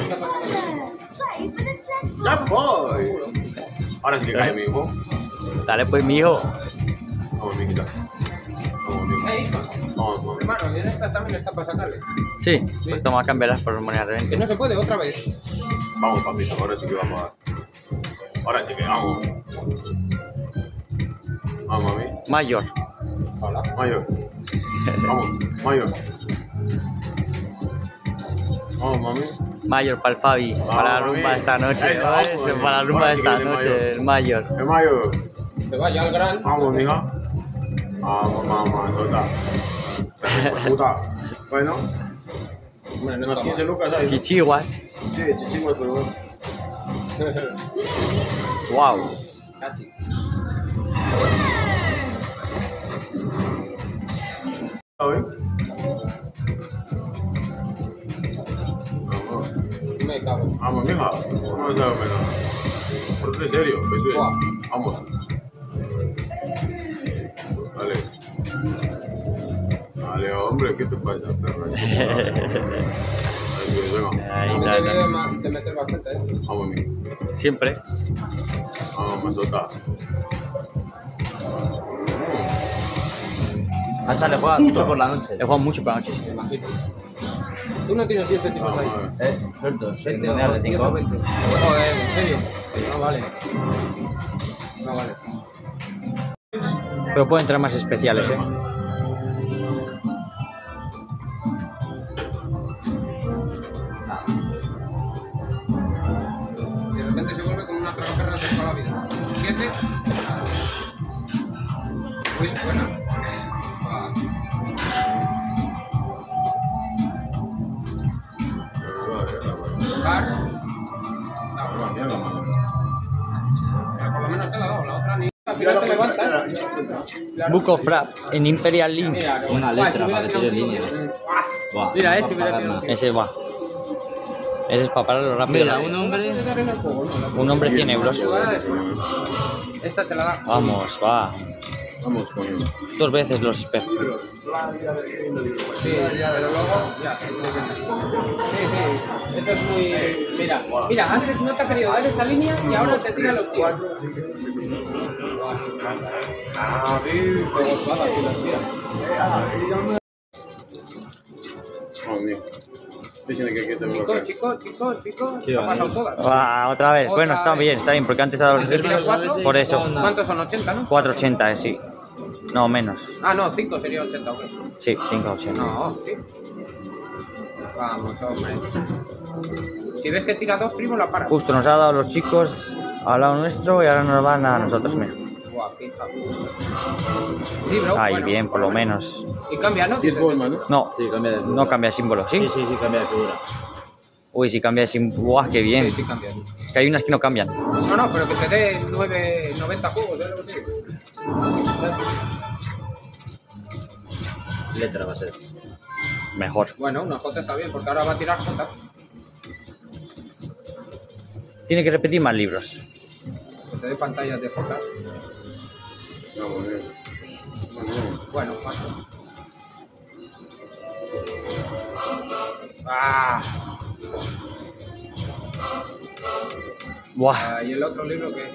Ya voy. Ahora sí que cae mi hijo. Dale pues, mijo. Vamos, mijita. Vamos, mijo. Vamos, vamos. Hermano, y en esta también está para sacarle. Sí, pues toma a cambiarlas por monedas de Que 20. no se puede, otra vez. Vamos, papito. Ahora sí que vamos a... Ahora sí que vamos. Vamos, mami. Mayor. Hola. Mayor. Vamos, mayor. Vamos, mami. Mayor para el Fabi. Para la rumba esta noche. Eso, vamos, Eso, para la rumba ahora sí esta que noche. El mayor. El mayor. Que vaya al gran. Vamos, mija. Vamos, mamá, solta. Puta. Bueno, Hombre, no unas está 15 mal. lucas ahí. Chichiguas. Sí, chichiguas, pero bueno. Wow. Casi. ¿Sabes? Vamos. Me cago. Vamos, mija. Vamos a ver, mija. Por en serio, eso es. Guau. Vamos. Vale. Vale, hombre, ¿qué te pasa, perra? Ahí, venga. Ahí Me está. debe de meter bastante, Vamos, mija. Siempre. Vamos, masota. Hasta le juega mucho por la noche. Le juega mucho por la noche. me imagino. Tú no tienes 10 céntimos Vamos, ahí. a ver. Sueltos. 20 o 10 o 20. Joder, en serio. No vale. No vale. Pero pueden entrar más especiales, De repente se vuelve como una trabajera de toda la vida. 7. Uy, buena. Tocar. Pero por lo menos te la ha dado, la otra ni. Al final te levanta. Book of Rap en Imperial Link. Mira, Una letra para decir en línea. Buah, Mira, no ese va a hubiera pagar sido. nada. Ese va. Ese es para pararlo rápido. Mira, un hombre. Un hombre 100 euros. Esta te la da. Vamos, va. Vamos, coño. 2 veces los espejos. Sí, pero luego ya. Sí, eso es muy. Mira, antes no te ha querido dar esa línea y ahora te tira los tíos. Ah, sí. Vamos, mija. Dicen que te Chico. Ha pasado todas. Va, otra vez. Bueno, está bien, porque antes ha dado los círculos. Por eso. ¿Cuántos son? 80, ¿no? 4,80, sí. No, menos. Ah, no, 5 sería 80, ¿o qué? Sí, 5,80. No, sí. Vamos, hombre. Si ves que tira 2, primo, la para. Justo nos ha dado los chicos al lado nuestro y ahora nos van a nosotros. Mira. Buah, fija. Libro, Ahí, bueno. bien, por lo menos. Y cambia, ¿no? 10 bombas, ¿no? No, Sí, cambia de figura. no cambia de símbolo, ¿sí? Sí, cambia de figura. Uy, si cambia de símbolo. ¡Guau, qué bien! Sí, cambia. Que hay unas que no cambian. No, pero que te dé 90 juegos, ¿sabes lo que te digo? Letra va a ser. Mejor. Bueno, una J está bien, porque ahora va a tirar J. Tiene que repetir más libros. Que te dé pantallas de J. Vamos, bien. Bueno, paso. ¡Ah! ¡Buah! ¿Y el otro libro qué?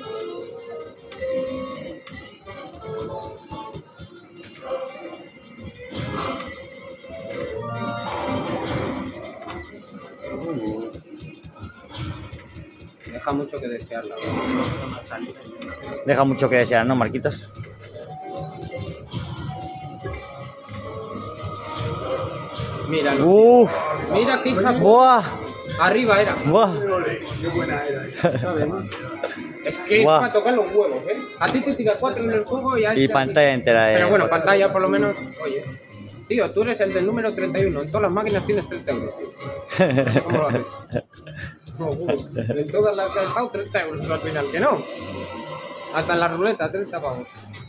Deja mucho que desear, la verdad. Deja mucho que desear, ¿no, Marquitos? Míralo. Mira qué hija. ¡Buah! Arriba era. ¡Buah! ¿Sabes? Es que es Guau. para tocar los huevos, ¿eh? A ti te tira 4 en el juego y a Y este pantalla entera de... Pero bueno, pantalla por lo menos. Oye, tío, tú eres el del número 31. En todas las máquinas tienes 30 euros, tío. ¿Cómo lo haces? No, en todas las que he dejado 30 euros al final, que no. Hasta en la ruleta, 30 pavos.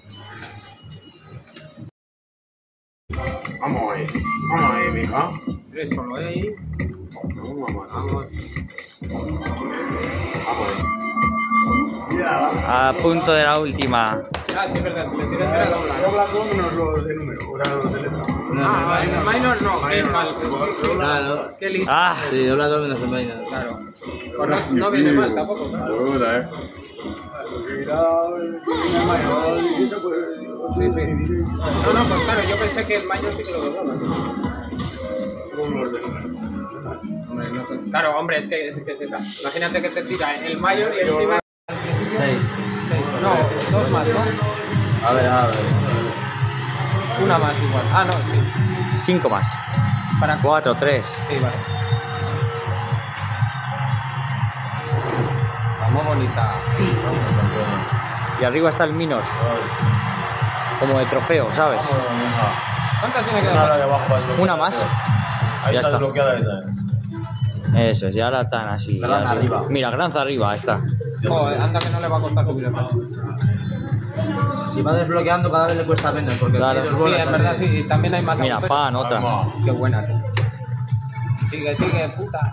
Vamos ahí, mija. 3 solo ahí. Vamos, mamá. Vamos. Vamos ahí. Ya, vamos. A punto de la última. Ah, sí, es verdad, si le tiras era dobla. Dobla con menos los de número, o sea, los de letra. Ah, minor no, qué mal. Claro. Qué listo. Ah, Sí, dobla dos menos el minor. Claro. Pues no viene mal tampoco, claro. Dura, Sí, sí. No, pues claro, yo pensé que el minor sí que lo doblaba. Hombre, no sé. Claro, hombre, es que es esa. Imagínate que te tira el mayor y encima... 6. No, dos más, ¿no? A ver. Una más igual. Ah, no, sí. 5 más. Para 4, 3. Sí, vale. Muy bonita. Y arriba está el minor. Como de trofeo, ¿sabes? ¿Cuántas tiene que dar? Una más. Ahí Ya está está. desbloqueada esa. Eso, ya la tan así. Gran ya arriba. Mira, granza arriba, ahí está. Joder, anda que no le va a costar subir el precio. Si va desbloqueando cada vez le cuesta menos porque Claro. tiene Sí, bolas es verdad, sí. Y también hay más Mira, agujeros. pan, otra. Qué buena, tío. Sigue, puta.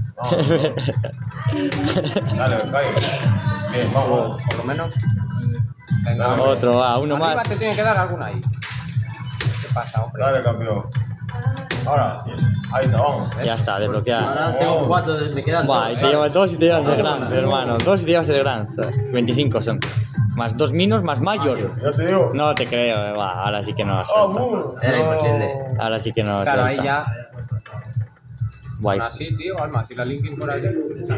Dale, cae. Bien, vamos. Por lo menos. Venga, hombre. Otro, va, uno Arriba más. te tiene que dar alguna ahí. ¿Qué pasa, hombre? Dale, campeón. Ahora, ahí está, vamos. Ya está, desbloqueada. Ahora tengo 4, me quedan Buah, y 2. te llevas 2 y te llevas el gran, hermano. 2 y te llevas el gran. 25 son. Más 2 minos, más mayor. Ya te digo. No te creo, va, ahora sí que no lo Ah, suelta. Era imposible. Ahora sí que no lo Claro, ahí suelta. ya. Guay. Aún así, tío, Alma, si la linking por ahí.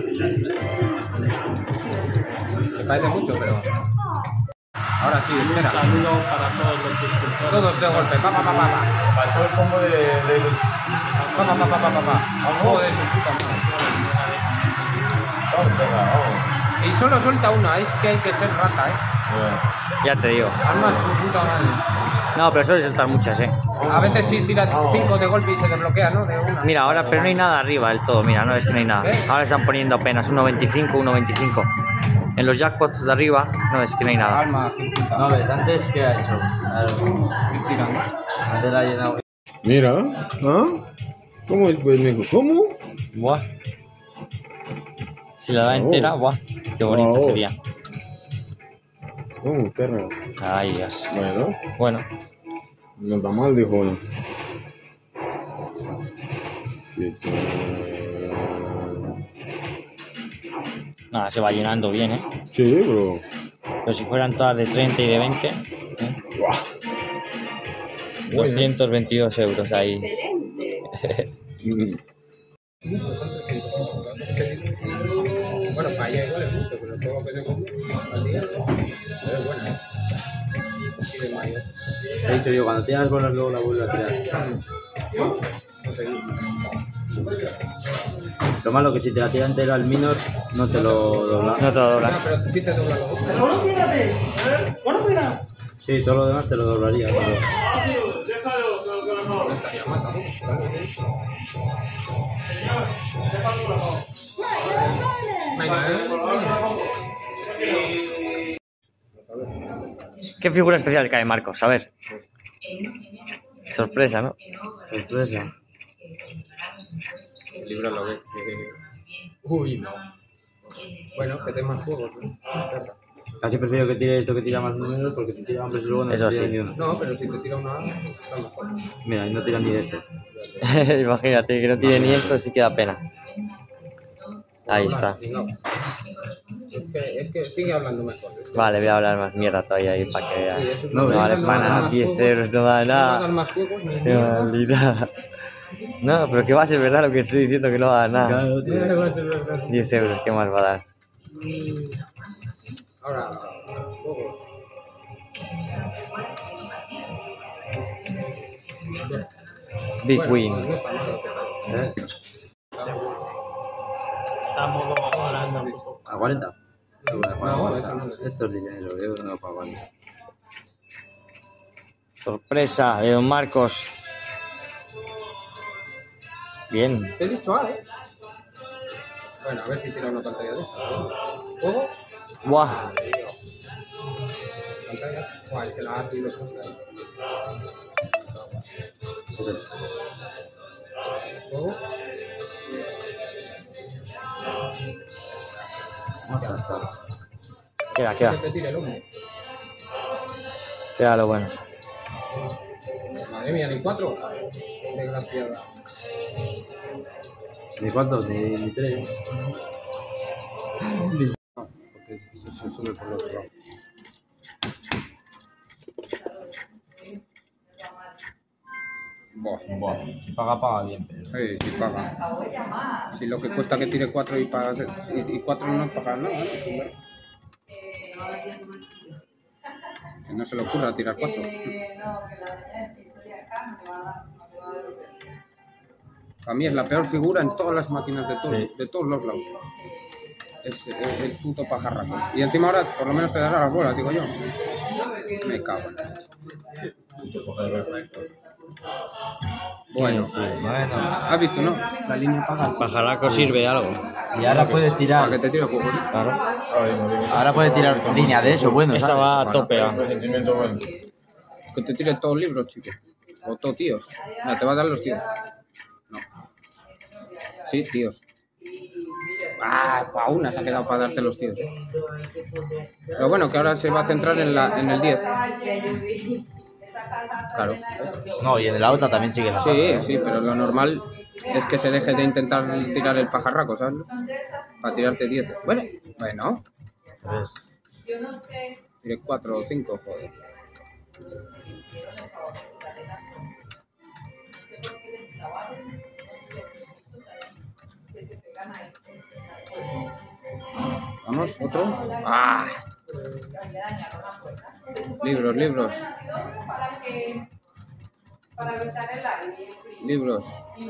Me parece mucho, pero. Ahora sí, espera. Saludos para todos los suscriptores. Todos de golpe. Pa. Faltó el combo de los... Pa. Joder, su puta madre. Vamos, venga, vamos. Y solo suelta una, es que hay que ser rata, Ya te digo. Alma, su puta madre. No, pero suele soltar muchas, A veces sí tira 5 de golpe y se desbloquea, ¿no? De una. Mira, ahora, pero no hay nada arriba del todo, mira, no es que no hay nada. Ahora están poniendo apenas 1.25, 1.25. En los jackpots de arriba, no es que no hay nada. Alma, sin puta. No, ves, antes, ¿qué ha hecho? Ir tirando. Antes la ha llenado. Mira, ¿ah? ¿Cómo es, pues, mijo? ¿Cómo? Buah. Si la da entera, buah, qué bonito Wow. sería. ¿Cómo, perro? Ay, Dios. Bueno, Bueno, no está mal, dijo uno. nada, se va llenando bien, ¿eh? Sí, bro. Pero si fueran todas de 30 y de 20, Buah. 222 euros ahí. Bueno, para allá igual es mucho, pero todo lo que se come al día es buena, ¿eh? Y de mayo. He dicho yo, cuando tiras bolas luego la vuelves a tirar. No sé. Lo malo que si te la tira entera al minor, no te lo dobla. No te lo No, doblas. pero sí te dobla los dos. Sí, todo lo demás te lo doblaría. Pero... No estaría mal tampoco. ¿Qué figura especial cae Marcos? A ver. Sorpresa, ¿no? Sorpresa. El libro lo ve. Uy, no. Bueno, que te más juegos, ¿no? Casi prefiero que tire esto que tira más números porque si tira hombres luego no Eso te tira sí. ni uno. No, pero si te tira una está mejor. Mira, y no tiran ni de este. Imagínate que no tiene ni esto, sí que da pena. Ahí está. No. Es que sigue hablando mejor. Vale, voy a hablar más mierda todavía ahí para que veas. No, No vale eso para no da nada, más 10 juegos. euros no da No va a dar nada. más juegos ni Qué maldita. No, pero que va a ser verdad lo que estoy diciendo, que no va a dar nada. Claro, tío. 10 euros, ¿qué más va a dar? Ahora, juegos. Big Bueno, Win. pues no está mal. ¿Eh? Estamos hablando. ¿A 40? Sí, bueno, No, a 40. eso no es. Esto es dinero, yo no pago 40. Sorpresa de don Marcos. Bien. Te he dicho A, ¿eh? Bueno, a ver si tira una pantalla de esta. ¿Juegos? Buah. ¿Pantalla? Buah, es que la A tú lo pones ahí. ¿Juego? Queda, Que te tire el humo. Queda lo bueno. Madre mía, ni 4. Desgraciada. ¿De cuántos? De 3. No, porque se sube por el otro lado. Buah. Si paga bien, pero... Sí, paga. Si lo que cuesta que tire 4 y pagas y 4 no pagas nada, ¿no? Que no se le ocurra tirar 4. A mí es la peor figura en todas las máquinas de todos los lados. Es el puto pajarraco. Y encima ahora por lo menos te dará las bolas, digo yo. Me cago en la... Bueno, Sí. Bueno. ¿Has visto, no? La línea paga. Pajarraco sirve algo. Y ahora puedes Para tirar... que te tire juego, ¿no? Claro. Ahora puedes tirar línea de eso, bueno, Esta ¿sabes? va a tope. Sentimiento bueno. Que te tire todos libros, chico. O todos tíos. No, te va a dar los tíos. No. Sí, tíos. Ah, pa' una se ha quedado para darte los tíos. Lo bueno que ahora se va a centrar en el 10. Claro. No, y en la otra también sigue la... Sí, pero lo normal es que se deje de intentar tirar el pajarraco, ¿sabes? Para tirarte 10. Bueno. ¿Ves? Tire 4 o 5, joder. Vamos, otro. ¡Ah! Libros. Libros.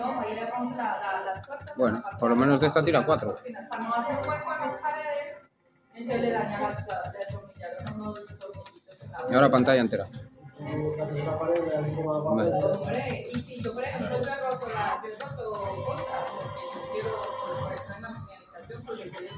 Bueno, por lo menos de esta tira 4. Y ahora pantalla entera. Vale. Hombre, y si yo, por ejemplo, yo he roto cosas, porque yo quiero, por ejemplo, en la señalización, porque